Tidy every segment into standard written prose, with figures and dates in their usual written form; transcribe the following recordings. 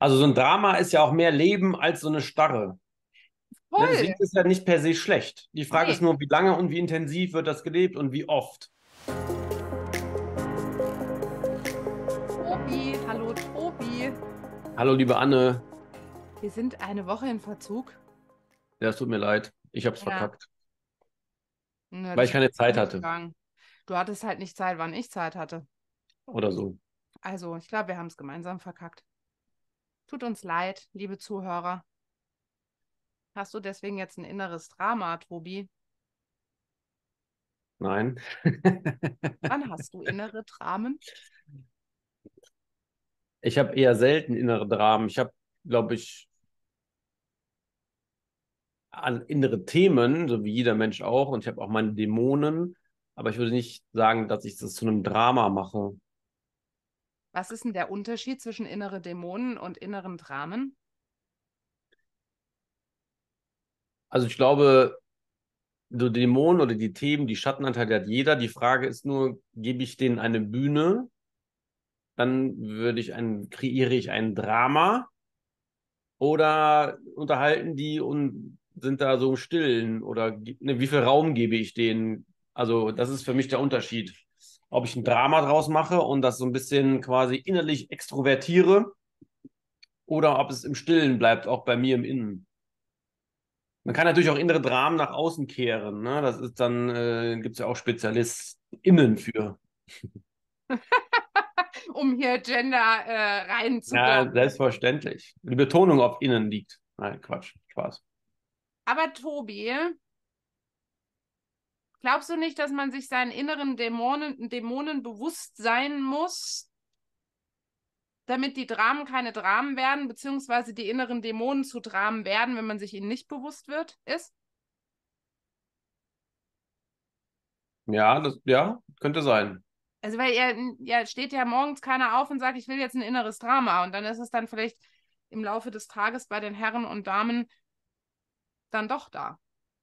Also so ein Drama ist ja auch mehr Leben als so eine Starre. Ne? Voll. Deswegen ist es ja nicht per se schlecht. Die Frage ist Nee. nur, wie lange und wie intensiv wird das gelebt und wie oft. Tobi, hallo Tobi. Hallo, liebe Anne. Wir sind eine Woche in Verzug. Ja, es tut mir leid. Ich habe es Ja. verkackt, Na, weil das ich will keine ich Zeit nicht hatte sagen. Du hattest halt nicht Zeit, wann ich Zeit hatte. oder so. Also, ich glaube, wir haben es gemeinsam verkackt. Tut uns leid, liebe Zuhörer. Hast du deswegen jetzt ein inneres Drama, Tobi? Nein. Wann hast du innere Dramen? Ich habe eher selten innere Dramen. Ich habe, glaube ich, an innere Themen, so wie jeder Mensch auch. Und ich habe auch meine Dämonen. Aber ich würde nicht sagen, dass ich das zu einem Drama mache. Was ist denn der Unterschied zwischen innere Dämonen und inneren Dramen? Also ich glaube, so Dämonen oder die Themen, die Schattenanteile hat jeder. Die Frage ist nur, gebe ich denen eine Bühne? Dann kreiere ich ein Drama oder unterhalten die und sind da so im Stillen oder ne, wie viel Raum gebe ich denen? Also das ist für mich der Unterschied. Ob ich ein Drama draus mache und das so ein bisschen quasi innerlich extrovertiere oder ob es im Stillen bleibt, auch bei mir im Innen. Man kann natürlich auch innere Dramen nach außen kehren. Ne? Das ist dann, gibt es ja auch SpezialistInnen für. Um hier Gender Ja, reinzubringen. selbstverständlich. Die Betonung auf innen liegt. Nein, Quatsch, Spaß. Aber Tobi, glaubst du nicht, dass man sich seinen inneren Dämonen bewusst sein muss, damit die Dramen keine Dramen werden, beziehungsweise die inneren Dämonen zu Dramen werden, wenn man sich ihnen nicht bewusst ist? Ja, könnte sein. Also, weil er steht ja morgens keiner auf und sagt, ich will jetzt ein inneres Drama. Und dann ist es dann vielleicht im Laufe des Tages bei den Herren und Damen dann doch da.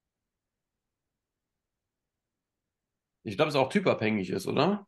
Ich glaube, es auch typabhängig ist, oder?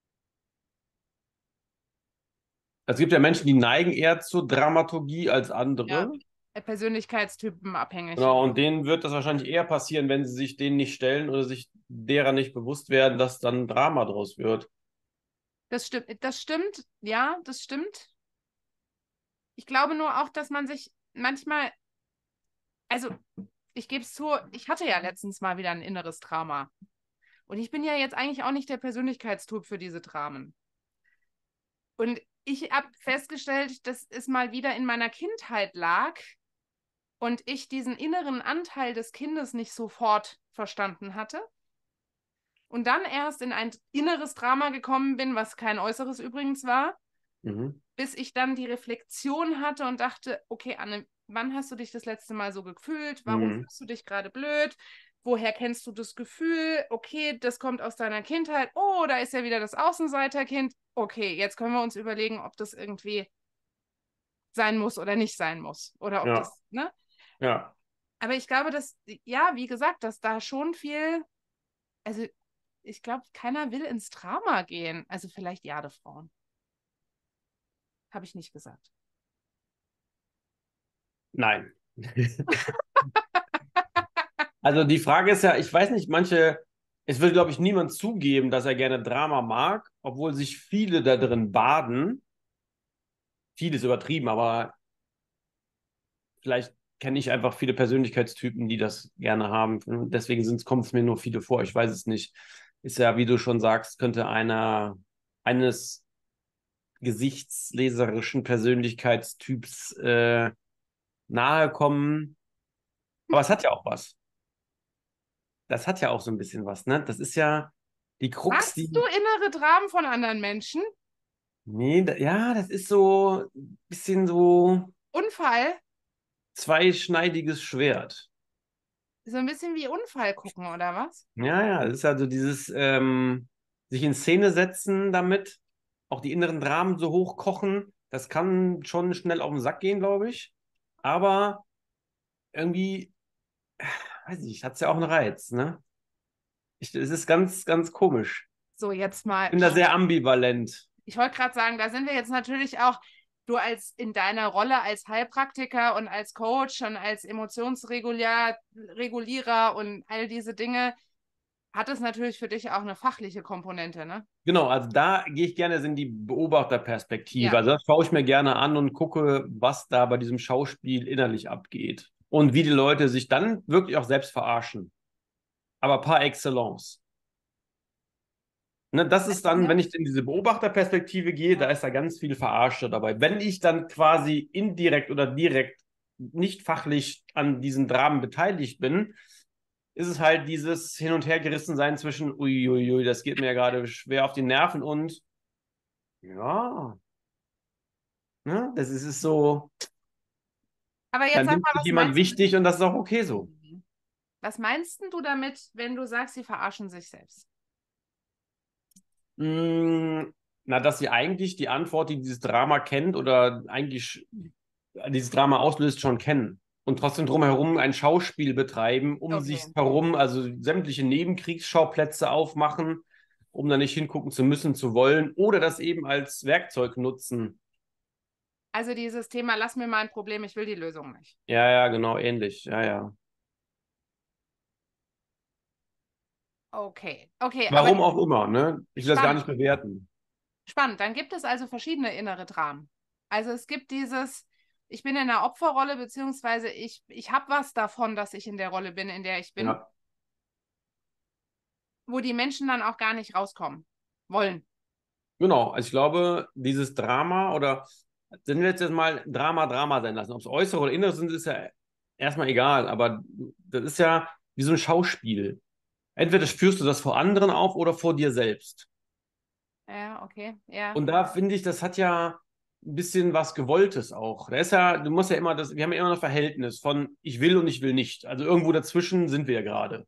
Es gibt ja Menschen, die neigen eher zur Dramaturgie als Ja. andere. Persönlichkeitstypen abhängig. Genau, und denen wird das wahrscheinlich eher passieren, wenn sie sich denen nicht stellen oder sich derer nicht bewusst werden, dass dann ein Drama draus wird. Das stimmt, ja, das stimmt. Ich glaube nur auch, dass man sich manchmal, also ich gebe es zu, ich hatte ja letztens mal wieder ein inneres Drama. Und ich bin ja jetzt eigentlich auch nicht der Persönlichkeitstyp für diese Dramen. Und ich habe festgestellt, dass es mal wieder in meiner Kindheit lag und ich diesen inneren Anteil des Kindes nicht sofort verstanden hatte. Und dann erst in ein inneres Drama gekommen bin, was kein äußeres übrigens war, Mhm. bis ich dann die Reflexion hatte und dachte, okay, Anne, wann hast du dich das letzte Mal so gefühlt? Warum Mhm. fühlst du dich gerade blöd? Woher kennst du das Gefühl? Okay, das kommt aus deiner Kindheit. Oh, da ist ja wieder das Außenseiterkind. Okay, jetzt können wir uns überlegen, ob das irgendwie sein muss oder nicht sein muss. Oder ob Ja, das, ne? ja. Aber ich glaube, dass, ja, wie gesagt, dass da schon viel, also ich glaube, keiner will ins Drama gehen. Also vielleicht Jadefrauen. Habe ich nicht gesagt. Nein. Also die Frage ist ja, ich weiß nicht, es will, glaube ich, niemand zugeben, dass er gerne Drama mag, obwohl sich viele da drin baden. Vieles übertrieben, aber vielleicht kenne ich einfach viele Persönlichkeitstypen, die das gerne haben. Deswegen kommt es mir nur viele vor. Ich weiß es nicht. Ist ja, wie du schon sagst, könnte eines gesichtsleserischen Persönlichkeitstyps nahe kommen. Aber es hat ja auch was. Das hat ja auch so ein bisschen was, ne? Das ist ja die Krux, Magst du die. innere Dramen von anderen Menschen? Nee, ja, das ist so ein bisschen so Unfall? zweischneidiges Schwert. So ein bisschen wie Unfall gucken, oder was? Ja, ja, es ist also dieses sich in Szene setzen damit, auch die inneren Dramen so hochkochen, das kann schon schnell auf den Sack gehen, glaube ich. Aber irgendwie, weiß ich, hat es ja auch einen Reiz, ne? Es ist ganz, ganz komisch. So, jetzt Ich mal. bin da sehr ambivalent. Ich wollte gerade sagen, da sind wir jetzt natürlich auch. du als in deiner Rolle als Heilpraktiker und als Coach und als Emotionsregulierer und all diese Dinge, hat es natürlich für dich auch eine fachliche Komponente, ne? Genau, also da gehe ich gerne in die Beobachterperspektive. Ja, Also das schaue ich mir gerne an und gucke, was da bei diesem Schauspiel innerlich abgeht. Und wie die Leute sich dann wirklich auch selbst verarschen. Aber par excellence. Ne, das ist dann, wenn ne? ich in diese Beobachterperspektive gehe, da Ja. ist da ganz viel Verarsche dabei. Wenn ich dann quasi indirekt oder direkt nicht fachlich an diesen Dramen beteiligt bin, ist es halt dieses Hin- und Hergerissensein zwischen, uiuiui, das geht mir ja gerade schwer auf die Nerven und ja, ne, das ist so, Aber jetzt dann sag nimmt mal, sich was jemand meinst wichtig und das ist auch okay so. du? Was meinst du damit, wenn du sagst, sie verarschen sich selbst? Mm, na, dass sie eigentlich die Antwort, die dieses Drama kennt oder eigentlich dieses Drama auslöst, schon kennen. Und trotzdem drumherum ein Schauspiel betreiben, um sich Okay. herum, also sämtliche Nebenkriegsschauplätze aufmachen, um da nicht hingucken zu müssen, zu wollen, oder das eben als Werkzeug nutzen. Also dieses Thema, lass mir mal ein Problem, ich will die Lösung nicht. Ja, ja, genau, ähnlich. Ja, ja. Okay, okay, aber Warum auch immer, ne? Ich will das gar spannend, nicht bewerten. spannend. Dann gibt es also verschiedene innere Dramen. Also es gibt dieses, ich bin in der Opferrolle, beziehungsweise ich habe was davon, dass ich in der Rolle bin, in der ich bin, Ja, wo die Menschen dann auch gar nicht rauskommen wollen. genau. Also ich glaube, dieses Drama oder wenn wir jetzt mal Drama sein lassen, ob es äußere oder innere sind, ist ja erstmal egal, aber das ist ja wie so ein Schauspiel. Entweder führst du das vor anderen auf oder vor dir selbst. Ja, okay, ja. Und da finde ich, das hat ja ein bisschen was Gewolltes auch. Da ist ja, du musst ja immer das, wir haben ja immer ein Verhältnis von ich will und ich will nicht. Also irgendwo dazwischen sind wir ja gerade.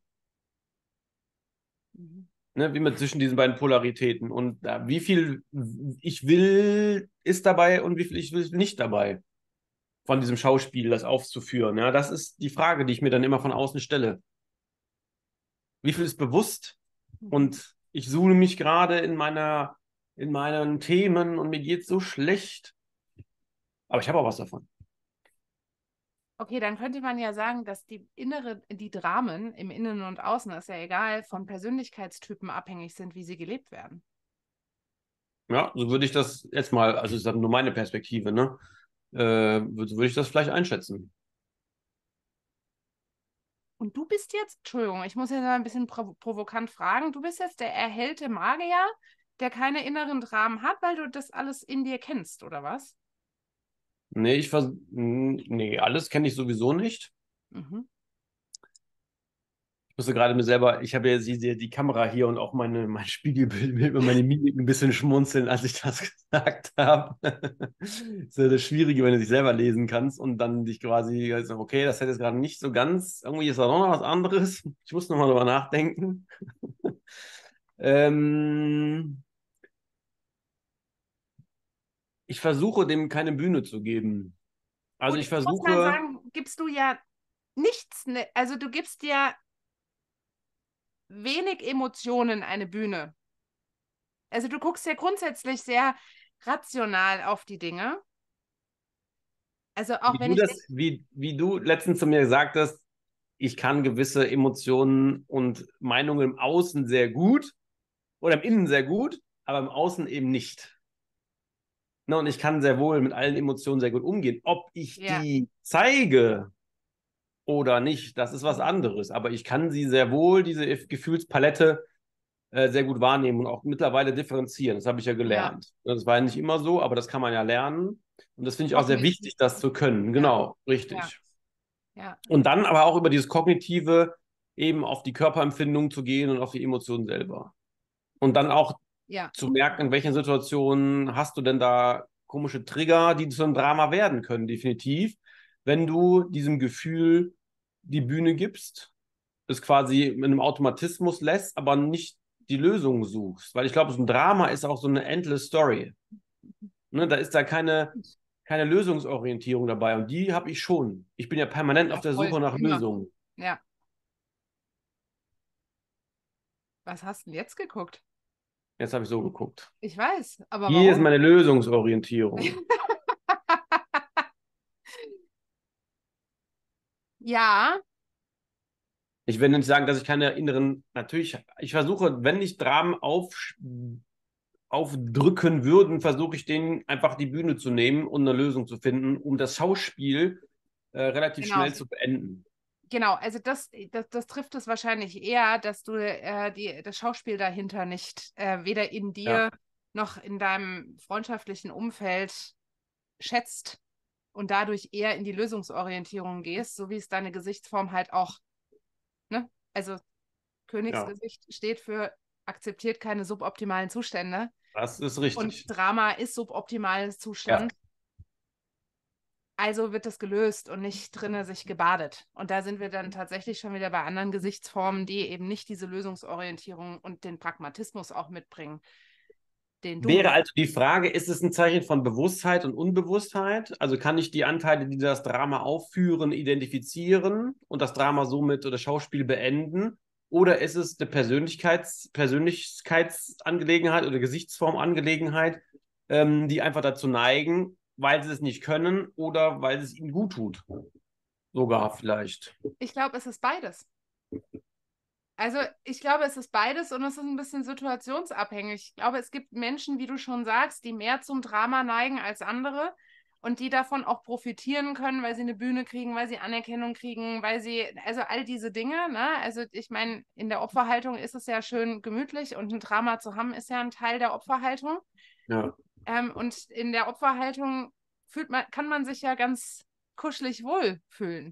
Mhm. Ne, wie mit zwischen diesen beiden Polaritäten. Und wie viel ich will ist dabei und wie viel ich will ist nicht dabei, von diesem Schauspiel das aufzuführen. Ja, das ist die Frage, die ich mir dann immer von außen stelle. Wie viel ist bewusst? Mhm. Und ich suhle mich gerade in meinen Themen und mir geht so schlecht. Aber ich habe auch was davon. Okay, dann könnte man ja sagen, dass die Dramen im Innen und Außen, ist ja egal, von Persönlichkeitstypen abhängig sind, wie sie gelebt werden. Ja, so würde ich das jetzt mal, also das ist nur meine Perspektive, ne? Würde ich das vielleicht einschätzen. Und du bist jetzt, Entschuldigung, ich muss jetzt mal ein bisschen provokant fragen, du bist jetzt der erhellte Magier, der keine inneren Dramen hat, weil du das alles in dir kennst, oder was? Nee, nee, alles kenne ich sowieso nicht. Mhm. Ich musste gerade mir selber, ich habe ja die Kamera hier und auch mein Spiegelbild mit über meine Mimik ein bisschen schmunzeln, als ich das gesagt habe. Das ist ja das Schwierige, wenn du dich selber lesen kannst und dann dich quasi, also, okay, das hätte jetzt gerade nicht so ganz, irgendwie ist da noch was anderes. Ich muss nochmal drüber nachdenken. Ähm, Ich versuche dem keine Bühne zu geben. Also Gut, ich jetzt muss man versuche, sagen, gibst du ja nichts, ne? Also du gibst ja wenig Emotionen eine Bühne. Also du guckst ja grundsätzlich sehr rational auf die Dinge. Also auch wenn ich dich, wie du letztens zu mir gesagt hast, ich kann gewisse Emotionen und Meinungen im Außen sehr gut oder im Innen sehr gut, aber im Außen eben nicht. Ne, und ich kann sehr wohl mit allen Emotionen sehr gut umgehen. Ob ich ja, die zeige oder nicht, das ist was anderes. Aber ich kann sie sehr wohl, diese Gefühlspalette, sehr gut wahrnehmen und auch mittlerweile differenzieren. Das habe ich ja ja, gelernt. Das war ja nicht immer so, aber das kann man ja lernen. Und das finde ich auch sehr kognitiv, wichtig, das zu können. ja, Genau, ja, richtig. ja, Und dann aber auch über dieses Kognitive eben auf die Körperempfindung zu gehen und auf die Emotionen selber. Und dann auch ja, zu merken, in welchen Situationen hast du denn da komische Trigger, die zu einem Drama werden können, definitiv, wenn du diesem Gefühl die Bühne gibst, es quasi mit einem Automatismus lässt, aber nicht die Lösung suchst. Weil ich glaube, so ein Drama ist auch so eine endless Story. Ne, da ist da keine Lösungsorientierung dabei. Und die habe ich schon. Ich bin ja permanent auf ja, der voll, Suche nach immer. Lösungen. Ja. Was hast du denn jetzt geguckt? Jetzt habe ich so geguckt. Ich weiß, aber Hier ist warum? meine Lösungsorientierung. Ja, Ich will nicht sagen, dass ich keine inneren, natürlich, ich versuche, wenn ich Dramen aufdrücken würden, versuche ich denen einfach die Bühne zu nehmen und eine Lösung zu finden, um das Schauspiel relativ genau. schnell zu beenden. Genau, also das trifft es wahrscheinlich eher, dass du das Schauspiel dahinter nicht weder in Ja, dir noch in deinem freundschaftlichen Umfeld schätzt und dadurch eher in die Lösungsorientierung gehst, so wie es deine Gesichtsform halt auch, ne? Also ja, Königsgesicht steht für akzeptiert keine suboptimalen Zustände das ist und richtig. Drama ist suboptimaler Ja. Zustand. Also wird das gelöst und nicht drinne sich gebadet. Und da sind wir dann tatsächlich schon wieder bei anderen Gesichtsformen, die eben nicht diese Lösungsorientierung und den Pragmatismus auch mitbringen, den du Wäre mit. also die Frage, ist es ein Zeichen von Bewusstheit und Unbewusstheit? Also kann ich die Anteile, die das Drama aufführen, identifizieren und das Drama somit oder Schauspiel beenden? Oder ist es eine Persönlichkeitsangelegenheit oder Gesichtsformangelegenheit, die einfach dazu neigen, weil sie es nicht können oder weil es ihnen gut tut? Sogar vielleicht. Ich glaube, es ist beides. Also ich glaube, es ist beides und es ist ein bisschen situationsabhängig. Ich glaube, es gibt Menschen, wie du schon sagst, die mehr zum Drama neigen als andere und die davon auch profitieren können, weil sie eine Bühne kriegen, weil sie Anerkennung kriegen, weil sie, also all diese Dinge, ne? Also ich meine, in der Opferhaltung ist es ja schön gemütlich und ein Drama zu haben ist ja ein Teil der Opferhaltung. Ja, Und in der Opferhaltung kann man sich ja ganz kuschelig wohlfühlen.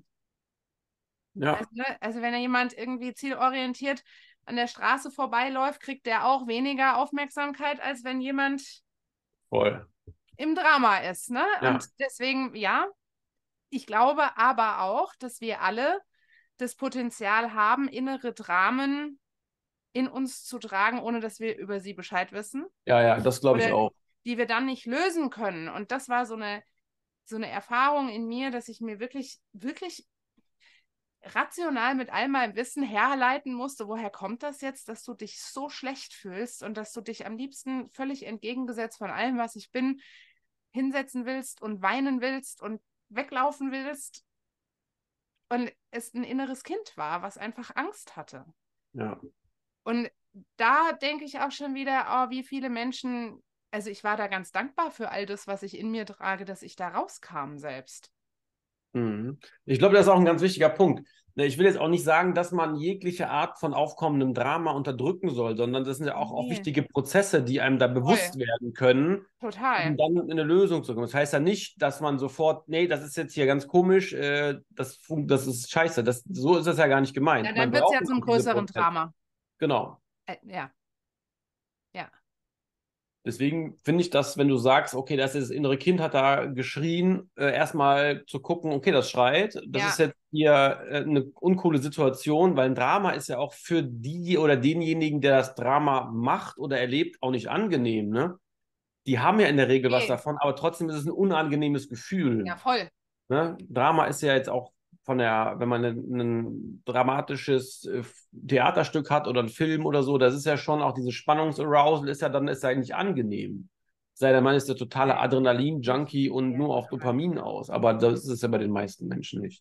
ja, Also wenn da jemand irgendwie zielorientiert an der Straße vorbeiläuft, kriegt der auch weniger Aufmerksamkeit, als wenn jemand voll. im Drama ist. Ne? Und Ja, deswegen, ja, ich glaube aber auch, dass wir alle das Potenzial haben, innere Dramen in uns zu tragen, ohne dass wir über sie Bescheid wissen. ja, ja, das glaube ich Oder auch. die wir dann nicht lösen können. Und das war so eine Erfahrung in mir, dass ich mir wirklich, wirklich rational mit all meinem Wissen herleiten musste, woher kommt das jetzt, dass du dich so schlecht fühlst und dass du dich am liebsten völlig entgegengesetzt von allem, was ich bin, hinsetzen willst und weinen willst und weglaufen willst. Und es ein inneres Kind war, was einfach Angst hatte. Ja. Und da denke ich auch schon wieder, oh, wie viele Menschen, also ich war da ganz dankbar für all das, was ich in mir trage, dass ich da rauskam selbst. Mhm. Ich glaube, das ist auch ein ganz wichtiger Punkt. Ne, ich will jetzt auch nicht sagen, dass man jegliche Art von aufkommendem Drama unterdrücken soll, sondern das sind ja auch Nee, wichtige Prozesse, die einem da voll, bewusst werden können, total. um dann in eine Lösung zu kommen. Das heißt ja nicht, dass man sofort, nee, das ist jetzt hier ganz komisch, das ist scheiße. So ist das ja gar nicht Ja, gemeint. Man dann wird es braucht ja zum auch diese größeren Prozesse. Drama. Genau. Ja, ja, Deswegen finde ich das, wenn du sagst, okay, das innere Kind hat da geschrien, erstmal zu gucken, okay, das schreit, das ist ja. jetzt hier eine uncoole Situation, weil ein Drama ist ja auch für die oder denjenigen, der das Drama macht oder erlebt, auch nicht angenehm, ne? Die haben ja in der Regel was Nee. davon, aber trotzdem ist es ein unangenehmes Ja, Gefühl. voll. Ne? Drama ist ja jetzt auch wenn man ein dramatisches Theaterstück hat oder einen Film oder so, das ist ja schon auch dieses Spannungsarousal ist ja nicht angenehm. Sei denn, man ist der totale Nee. Adrenalin-Junkie und Ja, nur auf total. Dopamin aus. Aber das ist es ja bei den meisten Menschen nicht.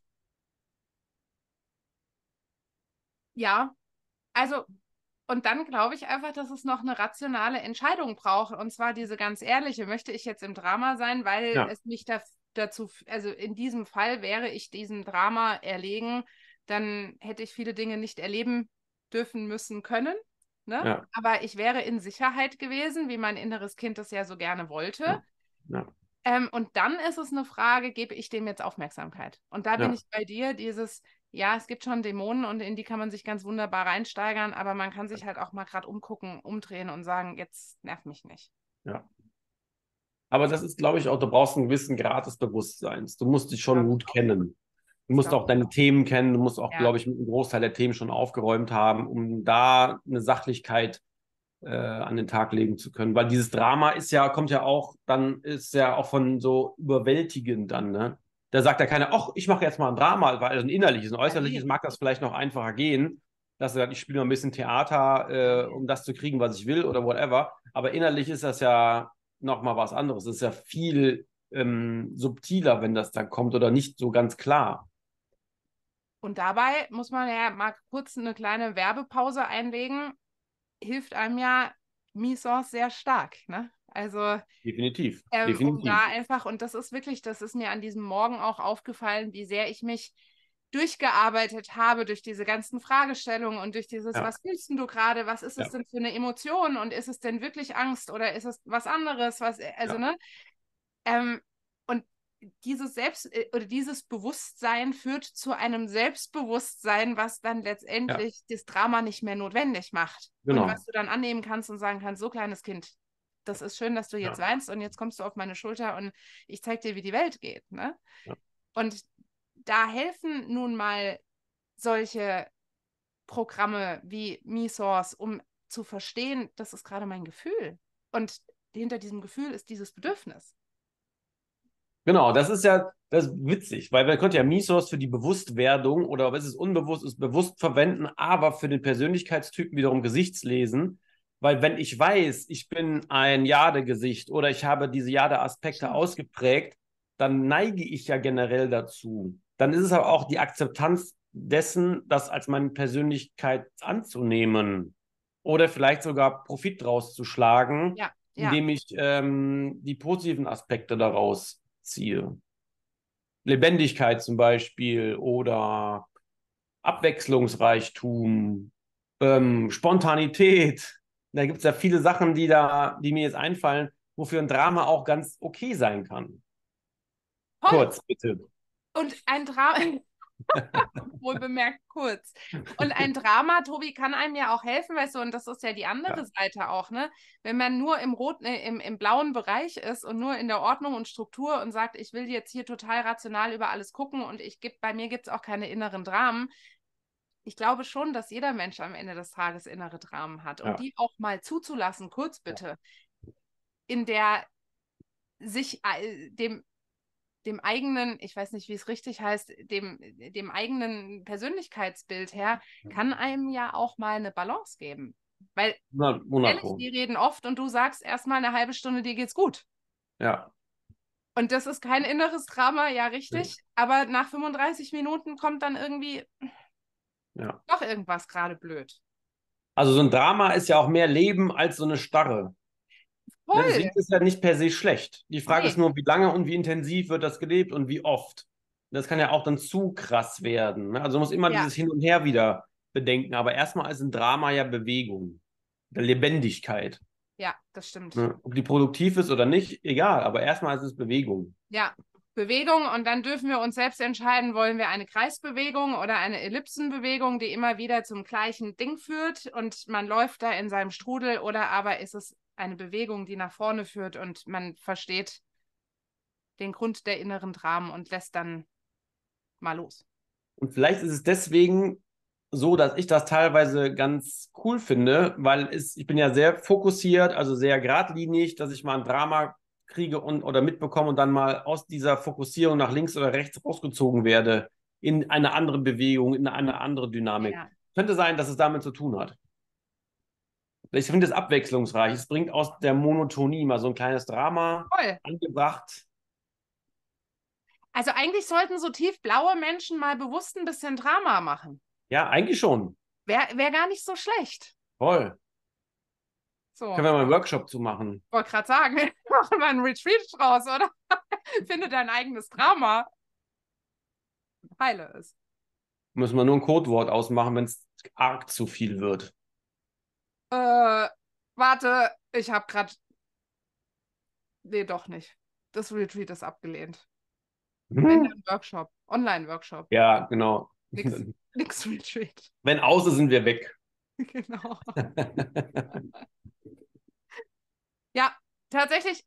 Ja, also, und dann glaube ich einfach, dass es noch eine rationale Entscheidung braucht. Und zwar diese ganz ehrliche, möchte ich jetzt im Drama sein, weil Ja, es mich dazu, also in diesem Fall wäre ich diesem Drama erlegen, dann hätte ich viele Dinge nicht erleben dürfen müssen können. Ne? ja, Aber ich wäre in Sicherheit gewesen, wie mein inneres Kind es ja so gerne wollte. ja, ja, Und dann ist es eine Frage, gebe ich dem jetzt Aufmerksamkeit? Und da bin ja, ich bei dir, ja, es gibt schon Dämonen und in die kann man sich ganz wunderbar reinsteigern, aber man kann sich halt auch mal gerade umgucken, umdrehen und sagen, jetzt nerv mich nicht. ja. Aber das ist, glaube ich, auch, du brauchst einen gewissen Grad des Bewusstseins. Du musst dich schon Glaube ich gut auch. kennen. Du Das musst glaube auch ich deine auch. Themen kennen. Du musst auch, Ja, glaube ich, mit einem Großteil der Themen schon aufgeräumt haben, um da eine Sachlichkeit an den Tag legen zu können. Weil dieses Drama kommt ja auch, dann ist ja auch von so überwältigend dann, ne? Da sagt ja keiner, ach, ich mache jetzt mal ein Drama, weil also ein innerliches, ein ja, äußerliches nee. mag das vielleicht noch einfacher gehen, dass er sagt, ich spiele mal ein bisschen Theater, Ja, nee. um das zu kriegen, was ich will oder whatever. Aber innerlich ist das ja nochmal was anderes. Es ist ja viel subtiler, wenn das dann kommt oder nicht so ganz klar. Und dabei muss man ja mal kurz eine kleine Werbepause einlegen, hilft einem ja Misos sehr stark, ne? Also Definitiv, um definitiv. da einfach, und das ist wirklich, das ist mir an diesem Morgen auch aufgefallen, wie sehr ich mich durchgearbeitet habe durch diese ganzen Fragestellungen und durch dieses, Ja, was fühlst du gerade, was ist es ja, denn für eine Emotion und ist es denn wirklich Angst oder ist es was anderes, was, also, ja, ne? Ähm, und dieses oder dieses Bewusstsein führt zu einem Selbstbewusstsein, was dann ja, letztendlich das Drama nicht mehr notwendig macht. Und was genau. du dann annehmen kannst und sagen kannst, so kleines Kind, das ist schön, dass du jetzt Ja, weinst und jetzt kommst du auf meine Schulter und ich zeig dir, wie die Welt geht. Ne? ja. Und da helfen nun mal solche Programme wie MeSource, um zu verstehen, das ist gerade mein Gefühl. Und hinter diesem Gefühl ist dieses Bedürfnis. Genau, das ist witzig, weil man könnte ja Misos für die Bewusstwerdung oder was ist unbewusst, ist bewusst verwenden, aber für den Persönlichkeitstypen wiederum Gesichtslesen, weil wenn ich weiß, ich bin ein Jade-Gesicht oder ich habe diese Jade-Aspekte Stimmt. ausgeprägt, dann neige ich ja generell dazu. Dann ist es aber auch die Akzeptanz dessen, das als meine Persönlichkeit anzunehmen oder vielleicht sogar Profit draus zu schlagen, Ja, ja. indem ich die positiven Aspekte daraus ziehe. Lebendigkeit zum Beispiel oder Abwechslungsreichtum, Spontanität. Da gibt es ja viele Sachen, die mir jetzt einfallen, wofür ein Drama auch ganz okay sein kann. Toll. Kurz, bitte. Und ein Drama, wohl bemerkt kurz. Und ein Drama, Tobi, kann einem ja auch helfen, weißt du, und das ist ja die andere Ja, Seite auch, ne? Wenn man nur im roten, im blauen Bereich ist und nur in der Ordnung und Struktur und sagt, ich will jetzt hier total rational über alles gucken und bei mir gibt es auch keine inneren Dramen. Ich glaube schon, dass jeder Mensch am Ende des Tages innere Dramen hat und ja, die auch mal zuzulassen, kurz ja. bitte, in der sich dem eigenen, ich weiß nicht, wie es richtig heißt, dem eigenen Persönlichkeitsbild her, kann einem ja auch mal eine Balance geben. Weil, 100 ehrlich, Pro. die reden oft und du sagst erstmal eine halbe Stunde, dir geht's gut. Ja, Und das ist kein inneres Drama, ja, richtig. Aber nach 35 Minuten kommt dann irgendwie ja. doch irgendwas gerade blöd. Also so ein Drama ist ja auch mehr Leben als so eine Starre. Ne, Voll. deswegen ist es ja nicht per se schlecht. Die Frage ist Nee. nur, wie lange und wie intensiv wird das gelebt und wie oft. Das kann ja auch dann zu krass werden. Ne? Also man muss immer Ja, dieses Hin und Her wieder bedenken. Aber erstmal ist ein Drama ja Bewegung, Lebendigkeit. ja, das stimmt. Ne? Ob die produktiv ist oder nicht, egal. Aber erstmal ist es Bewegung. Ja, Bewegung und dann dürfen wir uns selbst entscheiden, wollen wir eine Kreisbewegung oder eine Ellipsenbewegung, die immer wieder zum gleichen Ding führt und man läuft da in seinem Strudel oder aber ist es eine Bewegung, die nach vorne führt und man versteht den Grund der inneren Dramen und lässt dann mal los. Und vielleicht ist es deswegen so, dass ich das teilweise ganz cool finde, ich bin ja sehr fokussiert, also sehr geradlinig, dass ich mal ein Drama kriege oder mitbekomme und dann mal aus dieser Fokussierung nach links oder rechts rausgezogen werde in eine andere Bewegung, in eine andere Dynamik. Ja, Könnte sein, dass es damit zu tun hat. Ich finde es abwechslungsreich. Es bringt aus der Monotonie mal so ein kleines Drama voll. angebracht. Also eigentlich sollten so tiefblaue Menschen mal bewusst ein bisschen Drama machen. Ja, eigentlich schon. Wär gar nicht so schlecht. Toll. So, Können wir mal einen Workshop zu machen. wollte gerade sagen, machen wir einen Retreat draus, oder? Finde dein eigenes Drama. Heile ist. Müssen wir nur ein Codewort ausmachen, wenn es arg zu viel wird. Warte, ich habe gerade. Nee, doch nicht. Das Retreat ist abgelehnt. Wenn Hm? dann Workshop, Online-Workshop. Ja, genau. Nix Retreat. Wenn aus ist, sind wir weg. Genau. Ja, tatsächlich,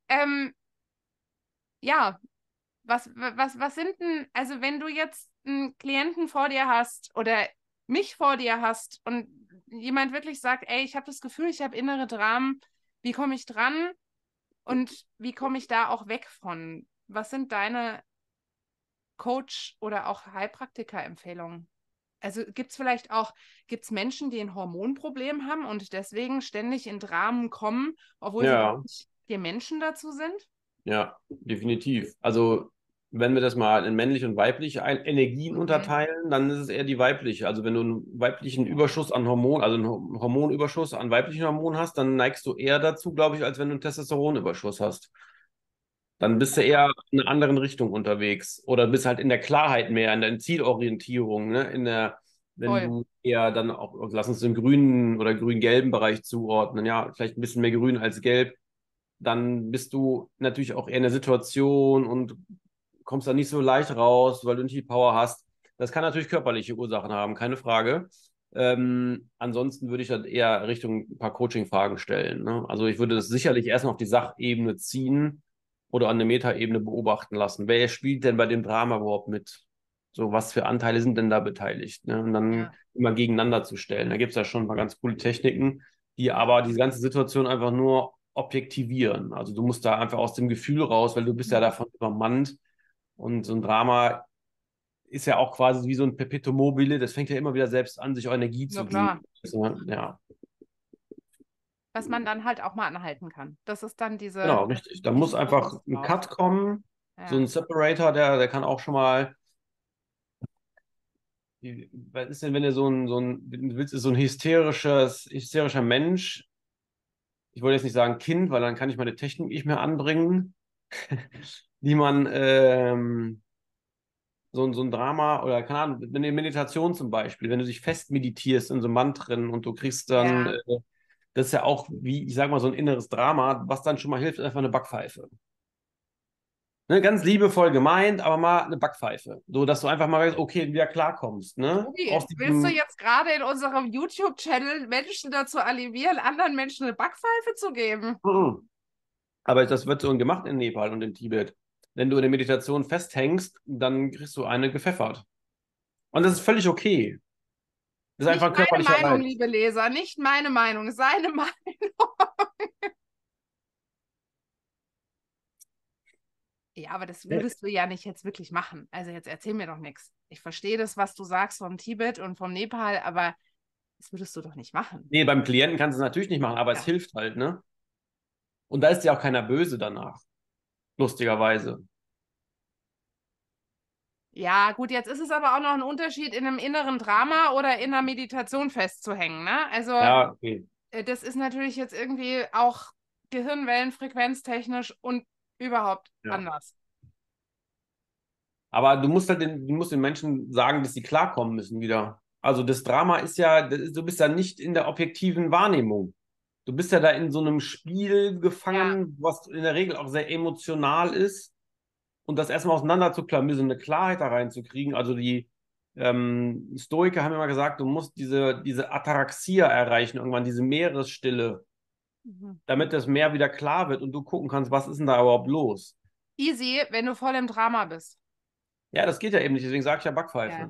ja, was sind denn, also wenn du jetzt einen Klienten vor dir hast oder mich vor dir hast und jemand wirklich sagt, ey, ich habe das Gefühl, ich habe innere Dramen, wie komme ich dran und wie komme ich da auch weg von? Was sind deine Coach- oder auch Heilpraktiker-Empfehlungen? Also gibt es Menschen, die ein Hormonproblem haben und deswegen ständig in Dramen kommen, obwohl sie gar Ja, nicht die Menschen dazu sind? ja, definitiv. Also wenn wir das mal in männlich und weiblich Energien Mhm. unterteilen, dann ist es eher die weibliche. Also wenn du einen weiblichen Überschuss an Hormon, also einen Hormonüberschuss an weiblichen Hormonen hast, dann neigst du eher dazu, glaube ich, als wenn du einen Testosteronüberschuss hast. Dann bist du eher in einer anderen Richtung unterwegs oder bist halt in der Klarheit mehr, in der Zielorientierung, ne? Wenn Voll. du eher dann auch, lass uns den grünen oder grün-gelben Bereich zuordnen, ja, vielleicht ein bisschen mehr grün als gelb, dann bist du natürlich auch eher in der Situation und kommst da nicht so leicht raus, weil du nicht die Power hast. Das kann natürlich körperliche Ursachen haben, keine Frage. Ansonsten würde ich dann eher Richtung ein paar Coaching-Fragen stellen. Ne? Also ich würde das sicherlich erstmal auf die Sachebene ziehen oder an der Metaebene beobachten lassen. Wer spielt denn bei dem Drama überhaupt mit? So, was für Anteile sind denn da beteiligt? Ne? Und dann Ja. immer gegeneinander zu stellen. Da gibt es ja schon ein paar ganz coole Techniken, die aber diese ganze Situation einfach nur objektivieren. Also du musst da einfach aus dem Gefühl raus, weil du bist ja Mhm. davon übermannt. Und so ein Drama ist ja auch quasi wie so ein Perpetuum mobile, das fängt ja immer wieder selbst an, sich auch Energie Na zu klar. geben. Ja, Was man dann halt auch mal anhalten kann. Das ist dann genau, richtig. Da dieser muss einfach Fokus ein drauf. Cut kommen, so ein Ja. Separator, der kann auch schon mal, was ist denn, wenn du du willst, so ein hysterischer Mensch, ich wollte jetzt nicht sagen Kind, weil dann kann ich meine Technik nicht mehr anbringen, die man so ein Drama oder keine Ahnung, eine Meditation zum Beispiel, wenn du dich fest meditierst in so Mantren und du kriegst dann, Ja. das ist ja auch wie, ich sag mal, so ein inneres Drama, was dann schon mal hilft, ist einfach eine Backpfeife. Ne, ganz liebevoll gemeint, aber mal eine Backpfeife. So, dass du einfach mal weißt, okay, wieder klarkommst, ne? Tobi, Aus willst du diesem, jetzt gerade in unserem YouTube-Channel Menschen dazu animieren, anderen Menschen eine Backpfeife zu geben? Mhm. Aber das wird so gemacht in Nepal und in Tibet. Wenn du in der Meditation festhängst, dann kriegst du eine gepfeffert. Und das ist völlig okay. Das ist einfach Nicht ein meine körperlicher Meinung, Reiz. liebe Leser, nicht meine Meinung, seine Meinung. Ja, aber das würdest du ja nicht jetzt wirklich machen. Also jetzt erzähl mir doch nichts. Ich verstehe das, was du sagst vom Tibet und vom Nepal, aber das würdest du doch nicht machen. Nee, beim Klienten kannst du es natürlich nicht machen, aber es Ja. hilft halt, ne? Und da ist ja auch keiner böse danach, lustigerweise. Ja, gut, jetzt ist es aber auch noch ein Unterschied, in einem inneren Drama oder in einer Meditation festzuhängen, ne? Also, Ja, okay. das ist natürlich jetzt irgendwie auch Gehirnwellenfrequenztechnisch und überhaupt Ja. anders. Aber du musst den Menschen sagen, dass sie klarkommen müssen wieder. Also das Drama ist ja, du bist ja nicht in der objektiven Wahrnehmung. Du bist ja da in so einem Spiel Ja. gefangen, was in der Regel auch sehr emotional ist. Und das erstmal auseinanderzuklamüsern, eine Klarheit da reinzukriegen. Also die Stoiker haben immer gesagt, du musst diese Ataraxia erreichen, irgendwann diese Meeresstille, Mhm. damit das Meer wieder klar wird und du gucken kannst, was ist denn da überhaupt los? Easy, wenn du voll im Drama bist. Ja, das geht ja eben nicht, deswegen sage ich ja Ja. Backpfeife.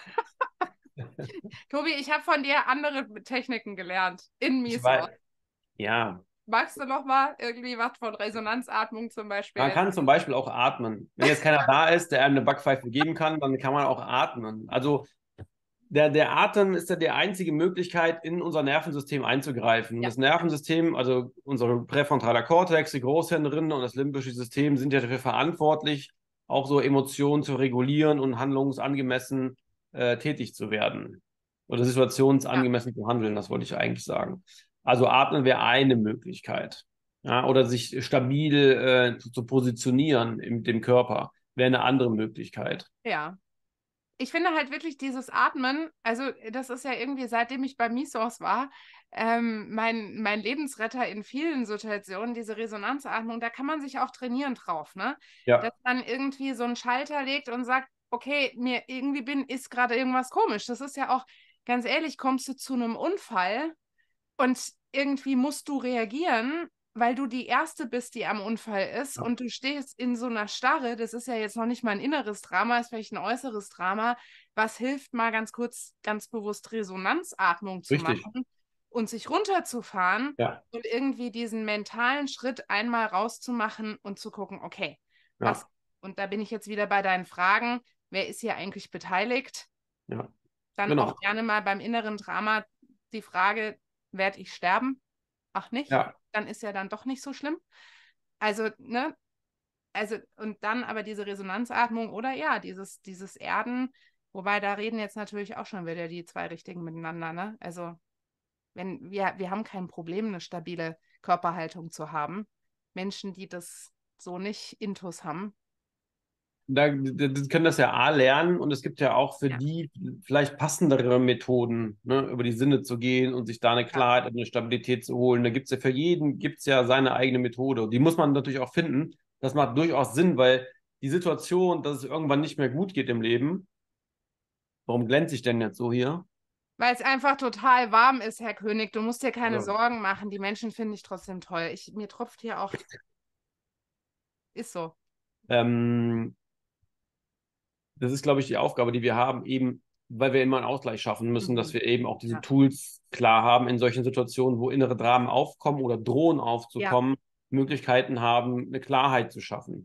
Tobi, ich habe von dir andere Techniken gelernt in Ich Miso. weiß, ja. Magst du noch mal irgendwie was von Resonanzatmung zum Beispiel Man kann erzählen? zum Beispiel auch atmen. Wenn jetzt keiner da ist, der einem eine Backpfeife geben kann, dann kann man auch atmen. Also der Atem ist ja die einzige Möglichkeit, in unser Nervensystem einzugreifen. Ja. Das Nervensystem, also unser präfrontaler Kortex, die Großhirnrinde und das limbische System sind ja dafür verantwortlich, auch so Emotionen zu regulieren und handlungsangemessen tätig zu werden. Oder Ja. situationsangemessen zu handeln, das wollte ich eigentlich sagen. Also atmen wäre eine Möglichkeit. Ja, oder sich stabil zu positionieren in dem Körper wäre eine andere Möglichkeit. Ja. Ich finde halt wirklich dieses Atmen, also das ist ja irgendwie, seitdem ich bei Misos war, mein Lebensretter in vielen Situationen, diese Resonanzatmung, da kann man sich auch trainieren drauf, ne? Dass Ja, man irgendwie so einen Schalter legt und sagt, okay, mir irgendwie ist gerade irgendwas komisch. Das ist ja auch, ganz ehrlich, kommst du zu einem Unfall und irgendwie musst du reagieren, weil du die Erste bist, die am Unfall ist ja, und du stehst in so einer Starre. Das ist ja jetzt noch nicht mal ein inneres Drama, ist vielleicht ein äußeres Drama. Was hilft, mal ganz kurz, ganz bewusst Resonanzatmung zu richtig. machen und sich runterzufahren Ja, und irgendwie diesen mentalen Schritt einmal rauszumachen und zu gucken, okay, was, ja, und da bin ich jetzt wieder bei deinen Fragen, wer ist hier eigentlich beteiligt? ja, Dann auch genau. gerne mal beim inneren Drama die Frage, werde ich sterben? Ach nicht? Ja, Dann ist ja dann doch nicht so schlimm. Also, ne, also, und dann aber diese Resonanzatmung oder ja, dieses Erden, wobei da reden jetzt natürlich auch schon wieder die zwei Richtigen miteinander, ne? Also, wenn wir haben kein Problem, eine stabile Körperhaltung zu haben. Menschen, die das so nicht intus haben. Die können das ja A lernen und es gibt ja auch für Ja, die vielleicht passendere Methoden, ne, über die Sinne zu gehen und sich da eine ja. Klarheit und eine Stabilität zu holen. Da gibt es ja für jeden gibt's ja seine eigene Methode. Die muss man natürlich auch finden. Das macht durchaus Sinn, weil die Situation, dass es irgendwann nicht mehr gut geht im Leben, warum glänze ich denn jetzt so hier? Weil es einfach total warm ist, Herr König. Du musst dir keine Also, Sorgen machen. Die Menschen finde ich trotzdem toll. Mir tropft hier auch, ist so. ähm, das ist, glaube ich, die Aufgabe, die wir haben, eben, weil wir immer einen Ausgleich schaffen müssen, dass Mhm. wir eben auch diese Ja. Tools klar haben in solchen Situationen, wo innere Dramen aufkommen oder drohen Ja, aufzukommen, Möglichkeiten haben, eine Klarheit zu schaffen.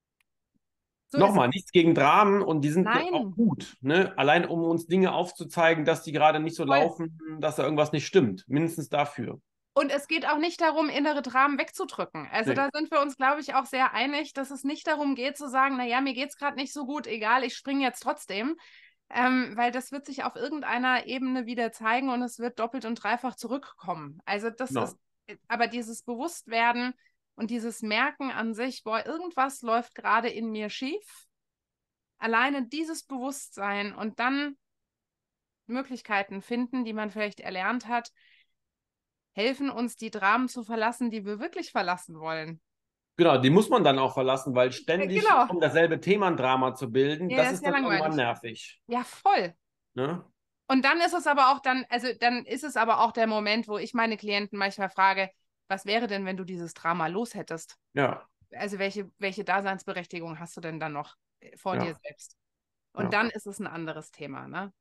so ist Nochmal, es. nichts gegen Dramen und die sind auch Nein. gut, ne? Allein um uns Dinge aufzuzeigen, dass die gerade nicht so Voll. laufen, dass da irgendwas nicht stimmt. Mindestens dafür. Und es geht auch nicht darum, innere Dramen wegzudrücken. Also Nee, da sind wir uns, glaube ich, auch sehr einig, dass es nicht darum geht zu sagen, naja, mir geht es gerade nicht so gut, egal, ich springe jetzt trotzdem. Weil das wird sich auf irgendeiner Ebene wieder zeigen und es wird doppelt und dreifach zurückkommen. Also das ist, genau. aber dieses Bewusstwerden und dieses Merken an sich, boah, irgendwas läuft gerade in mir schief. Alleine dieses Bewusstsein und dann Möglichkeiten finden, die man vielleicht erlernt hat, helfen uns, die Dramen zu verlassen, die wir wirklich verlassen wollen. Genau, die muss man dann auch verlassen, weil ständig Genau. um dasselbe Thema ein Drama zu bilden, Ja, das das ist ist ja dann irgendwann langweilig. nervig. Ja, voll. Ne? Und dann ist es aber auch dann ist es aber auch der Moment, wo ich meine Klienten manchmal frage, was wäre denn, wenn du dieses Drama los hättest? Ja, Also welche Daseinsberechtigung hast du denn dann noch vor dir ja, selbst? Und ja. dann ist es ein anderes Thema, ne?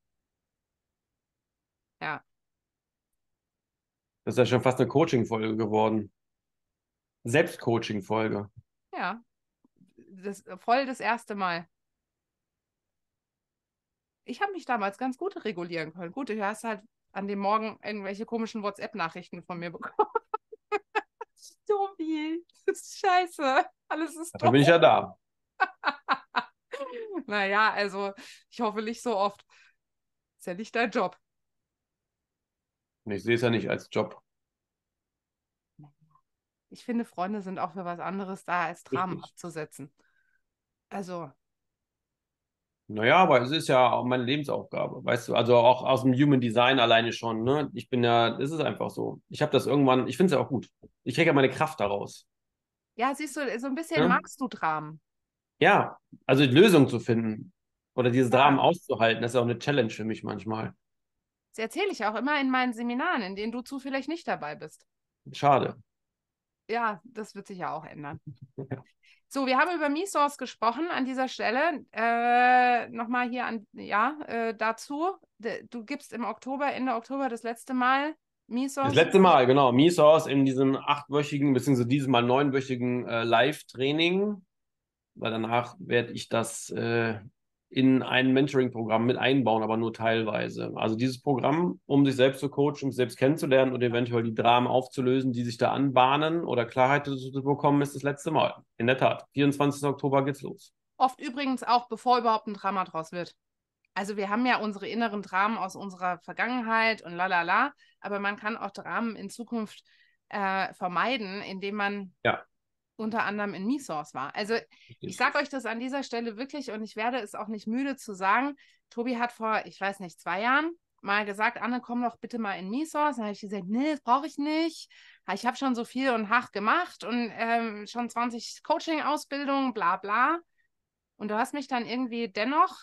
Ja, Das ist ja schon fast eine Coaching-Folge geworden. Selbstcoaching-Folge. ja, voll das erste Mal. Ich habe mich damals ganz gut regulieren können. Gut, du hast halt an dem Morgen irgendwelche komischen WhatsApp-Nachrichten von mir bekommen. Tobi, das ist scheiße. Alles ist Dafür bin ich doof. ja da. Naja, also ich hoffe nicht so oft. Ist ja nicht dein Job. Und ich sehe es ja nicht als Job. Ich finde, Freunde sind auch für was anderes da, als Dramen Richtig. abzusetzen. Also, Naja, aber es ist ja auch meine Lebensaufgabe, weißt du, also auch aus dem Human Design alleine schon, ne? Ich bin ja, es ist einfach so. Ich habe das irgendwann, ich finde es ja auch gut. Ich kriege ja meine Kraft daraus. ja, siehst du, so ein bisschen Ne? magst du Dramen. Ja, also die Lösung zu finden oder dieses Dramen Ja. auszuhalten, das ist auch eine Challenge für mich manchmal. Das erzähle ich auch immer in meinen Seminaren, in denen du zufällig nicht dabei bist. Schade. Ja, das wird sich ja auch ändern. So, wir haben über MeSource gesprochen an dieser Stelle. Nochmal hier dazu. Du gibst im Oktober, Ende Oktober das letzte Mal Das MeSource. letzte Mal, genau, Misos in diesem 8-wöchigen, beziehungsweise dieses Mal 9-wöchigen Live-Training, weil danach werde ich das in ein Mentoring-Programm mit einbauen, aber nur teilweise. Also dieses Programm, um sich selbst zu coachen, um sich selbst kennenzulernen und eventuell die Dramen aufzulösen, die sich da anbahnen oder Klarheit zu bekommen, ist das letzte Mal. In der Tat. 24. Oktober geht's los. Oft übrigens auch, bevor überhaupt ein Drama draus wird. Also wir haben ja unsere inneren Dramen aus unserer Vergangenheit und lalala, aber man kann auch Dramen in Zukunft vermeiden, indem man Ja, unter anderem in MeSource war. Also ich richtig. sage euch das an dieser Stelle wirklich und ich werde es auch nicht müde zu sagen. Tobi hat vor, ich weiß nicht, 2 Jahren mal gesagt, Anne, komm doch bitte mal in MeSource. Dann habe ich gesagt, nee, das brauche ich nicht. Ich habe schon so viel und hart gemacht und schon 20 Coaching-Ausbildungen, bla bla. Und du hast mich dann irgendwie dennoch,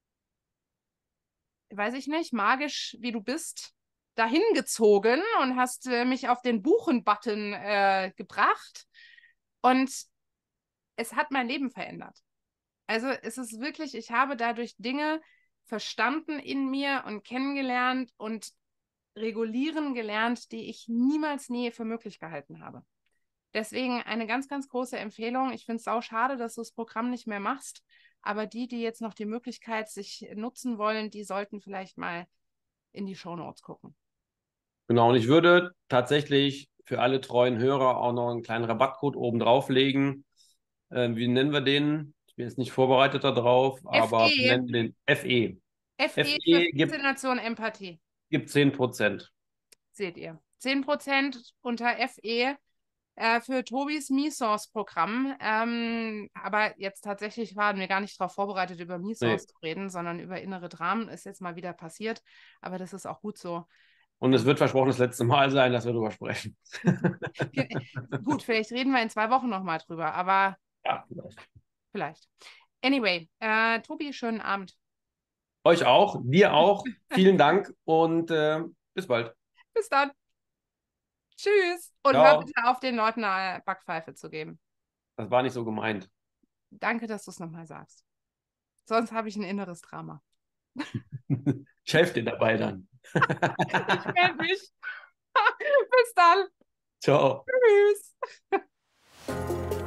weiß ich nicht, magisch wie du bist, dahin gezogen und hast mich auf den Buchen-Button gebracht. Und es hat mein Leben verändert. Also es ist wirklich, ich habe dadurch Dinge verstanden in mir und kennengelernt und regulieren gelernt, die ich niemals nie für möglich gehalten habe. Deswegen eine ganz, ganz große Empfehlung. Ich finde es sau schade, dass du das Programm nicht mehr machst. Aber die jetzt noch die Möglichkeit sich nutzen wollen, die sollten vielleicht mal in die Shownotes gucken. Genau, und ich würde tatsächlich für alle treuen Hörer auch noch einen kleinen Rabattcode oben drauflegen. Wie nennen wir den? Ich bin jetzt nicht vorbereitet darauf, aber wir FE. nennen den FE. FE für FE Faszination Empathie. gibt 10%. Seht ihr. 10% unter FE für Tobis Misource-Programm. Aber jetzt tatsächlich waren wir gar nicht darauf vorbereitet, über Nee. Misource zu reden, sondern über innere Dramen. Ist jetzt mal wieder passiert. Aber das ist auch gut so. Und es wird versprochen, das letzte Mal sein, dass wir darüber sprechen. Gut, vielleicht reden wir in 2 Wochen nochmal drüber, aber Ja, vielleicht. vielleicht. Anyway, Tobi, schönen Abend. Euch auch, dir auch. Vielen Dank und bis bald. Bis dann. Tschüss. Und hör Ciao. bitte auf, den Leuten eine Backpfeife zu geben. Das war nicht so gemeint. Danke, dass du es nochmal sagst. Sonst habe ich ein inneres Drama. Ich helfe dir dabei dann. Ich melde mich. Bis dann. Ciao. Tschüss.